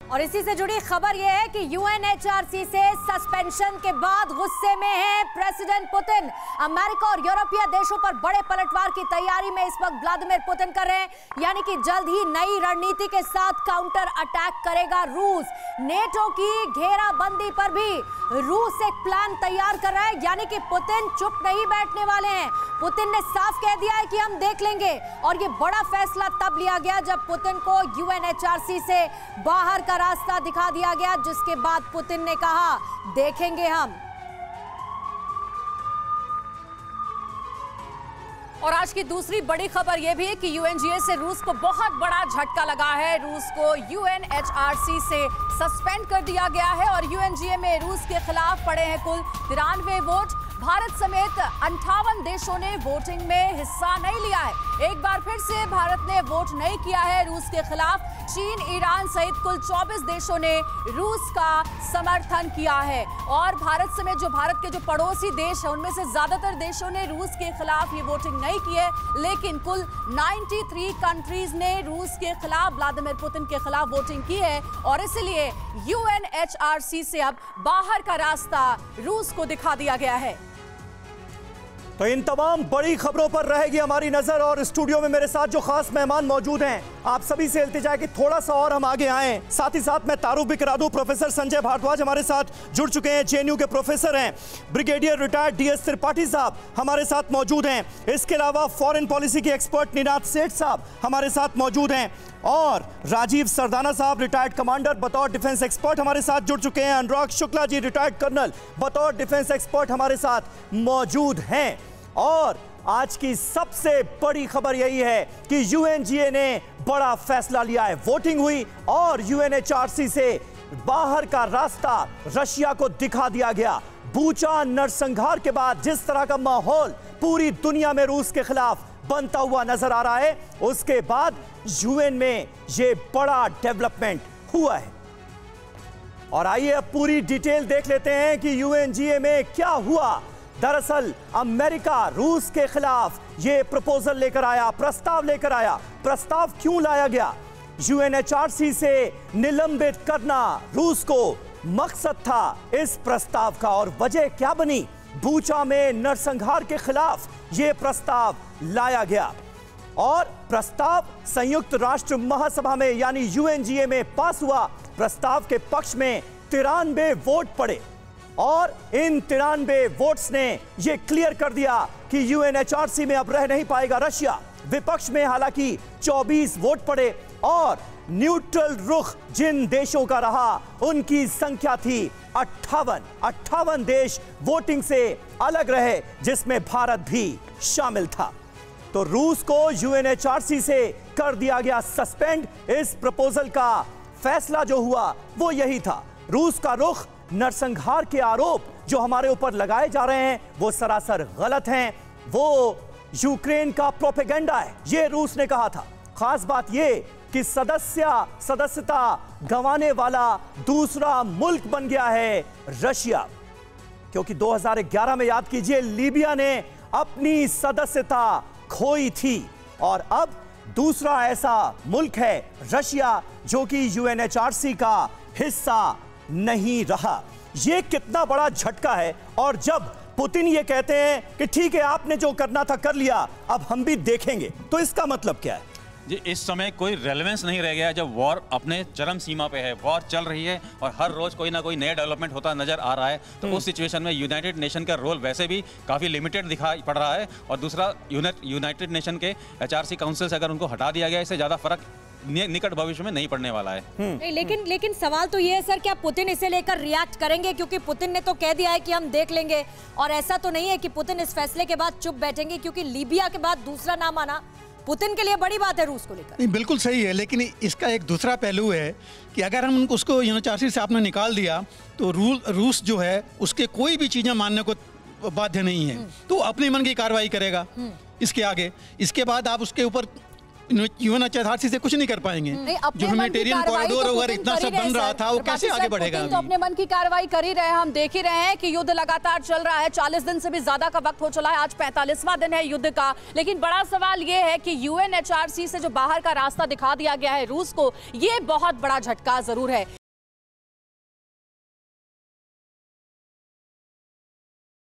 और इसी से जुड़ी खबर यह है कि यूएनएचआरसी से सस्पेंशन के बाद गुस्से में है प्रेसिडेंट पुतिन। अमेरिका और यूरोपीय देशों पर बड़े पलटवार की तैयारी में इस वक्त व्लादिमीर पुतिन कर रहे हैं, यानी कि जल्द ही नई रणनीति के साथ काउंटर अटैक करेगा रूस। नेटो की घेराबंदी पर भी रूस एक प्लान तैयार कर रहा है, यानी कि पुतिन चुप नहीं बैठने वाले हैं। पुतिन ने साफ कह दिया है कि हम देख लेंगे, और ये बड़ा फैसला तब लिया गया जब पुतिन को यूएनएचआरसी से बाहर का रास्ता दिखा दिया गया, जिसके बाद पुतिन ने कहा देखेंगे हम। और आज की दूसरी बड़ी खबर यह भी है कि यूएनजीए से रूस को बहुत बड़ा झटका लगा है। रूस को यूएनएचआरसी से सस्पेंड कर दिया गया है और यूएनजीए में रूस के खिलाफ पड़े हैं कुल 93 वोट। भारत समेत 58 देशों ने वोटिंग में हिस्सा नहीं लिया है। एक बार फिर से भारत ने वोट नहीं किया है रूस के खिलाफ। चीन, ईरान सहित कुल 24 देशों ने रूस का समर्थन किया है। और भारत समेत जो भारत के जो पड़ोसी देश हैं, उनमें से ज्यादातर देशों ने रूस के खिलाफ ये वोटिंग नहीं की है, लेकिन कुल 93 कंट्रीज ने रूस के खिलाफ, व्लादिमीर पुतिन के खिलाफ वोटिंग की है। और इसलिए यूएनएचआरसी से अब बाहर का रास्ता रूस को दिखा दिया गया है। तो इन तमाम बड़ी खबरों पर रहेगी हमारी नजर, और स्टूडियो में मेरे साथ जो खास मेहमान मौजूद हैं, आप सभी से इल्तिजा है कि थोड़ा सा और हम आगे आएं। साथ ही साथ मैं तारुफ भी करा दूं, प्रोफेसर संजय भारद्वाज हमारे साथ जुड़ चुके हैं, जेएनयू के प्रोफेसर हैं। ब्रिगेडियर रिटायर्ड डीएस त्रिपाठी साहब हमारे साथ मौजूद हैं। इसके अलावा फॉरेन पॉलिसी के एक्सपर्ट निनाद सेठ साहब हमारे साथ मौजूद हैं, और राजीव सरदाना साहब रिटायर्ड कमांडर बतौर डिफेंस एक्सपर्ट हमारे साथ जुड़ चुके हैं। अनुराग शुक्ला जी रिटायर्ड कर्नल बतौर डिफेंस एक्सपर्ट हमारे साथ मौजूद हैं। और आज की सबसे बड़ी खबर यही है कि यूएनजीए ने बड़ा फैसला लिया है। वोटिंग हुई और यूएनएचआरसी से बाहर का रास्ता रशिया को दिखा दिया गया। बूचा नरसंहार के बाद जिस तरह का माहौल पूरी दुनिया में रूस के खिलाफ बनता हुआ नजर आ रहा है, उसके बाद यूएन में यह बड़ा डेवलपमेंट हुआ है। और आइए अब पूरी डिटेल देख लेते हैं कि यूएनजीए में क्या हुआ। दरअसल अमेरिका रूस के खिलाफ यह प्रपोजल लेकर आया, प्रस्ताव लेकर आया। प्रस्ताव क्यों लाया गया? यूएनएचआरसी से निलंबित करना रूस को मकसद था इस प्रस्ताव का, और वजह क्या बनी? बूचा में नरसंहार के खिलाफ यह प्रस्ताव लाया गया, और प्रस्ताव संयुक्त राष्ट्र महासभा में यानी यूएनजीए में पास हुआ। प्रस्ताव के पक्ष में 93 वोट पड़े, और इन 93 वोट्स ने यह क्लियर कर दिया कि यूएनएचआरसी में अब रह नहीं पाएगा रशिया। विपक्ष में हालांकि 24 वोट पड़े, और न्यूट्रल रुख जिन देशों का रहा उनकी संख्या थी 58 देश वोटिंग से अलग रहे, जिसमें भारत भी शामिल था। तो रूस को यूएनएचआरसी से कर दिया गया सस्पेंड। इस प्रपोजल का फैसला जो हुआ वो यही था। रूस का रुख नरसंहार के आरोप जो हमारे ऊपर लगाए जा रहे हैं वो सरासर गलत हैं, वो यूक्रेन का प्रोपेगेंडा है, ये रूस ने कहा था। खास बात ये कि सदस्यता गंवाने वाला दूसरा मुल्क बन गया है रशिया, क्योंकि 2011 में याद कीजिए लीबिया ने अपनी सदस्यता खोई थी, और अब दूसरा ऐसा मुल्क है रशिया जो कि यूएनएचआरसी का हिस्सा नहीं रहा। यह कितना बड़ा झटका है। और जब पुतिन ये कहते हैं कि ठीक है आपने जो करना था कर लिया, अब हम भी देखेंगे, तो इसका मतलब क्या है? जी, इस समय कोई रेलेवेंस नहीं रह गया जब वॉर अपने चरम सीमा पे है, वॉर चल रही है और हर रोज कोई ना कोई नया डेवलपमेंट होता नजर आ रहा है। तो उस सिचुएशन में यूनाइटेड नेशन का रोल वैसे भी काफ़ी लिमिटेड दिखाई पड़ रहा है, और दूसरा यूनाइटेड नेशन के एचआरसी काउंसिल से अगर उनको हटा दिया गया, इससे ज़्यादा फर्क निकट भविष्य में नहीं पड़ने वाला है। नहीं, लेकिन सवाल तो ये है सर, क्या पुतिन इसे लेकर रिएक्ट करेंगे? क्योंकि पुतिन ने तो कह दिया है कि हम देख लेंगे, और ऐसा तो नहीं है कि पुतिन इस फैसले के बाद चुप बैठेंगे, क्योंकि लीबिया के बाद दूसरा नाम आना पुतिन के लिए बड़ी बात है रूस को लेकर। नहीं, बिल्कुल सही है, लेकिन इसका एक दूसरा पहलू है कि अगर हम उसको यूएनएचआरसी से आपने निकाल दिया तो रूस जो है उसके कोई भी चीज़ें मानने को बाध्य नहीं है, तो अपने मन की कार्रवाई करेगा इसके आगे। इसके बाद आप उसके ऊपर यूएनएचआरसी से कुछ नहीं कर पाएंगे। जो ह्यूमैनिटेरियन कॉरिडोर वगैरह इतना सब बन रहा था वो कैसे आगे बढ़ेगा? तो अपने मन की कार्रवाई कर ही रहे हैं। हम देख ही रहे हैं कि युद्ध लगातार चल रहा है, 40 दिन से भी ज्यादा का वक्त हो चला है, आज 45वां दिन है युद्ध का। लेकिन बड़ा सवाल ये है कि यूएनएचआरसी से जो बाहर का रास्ता दिखा दिया गया है रूस को, ये बहुत बड़ा झटका जरूर है।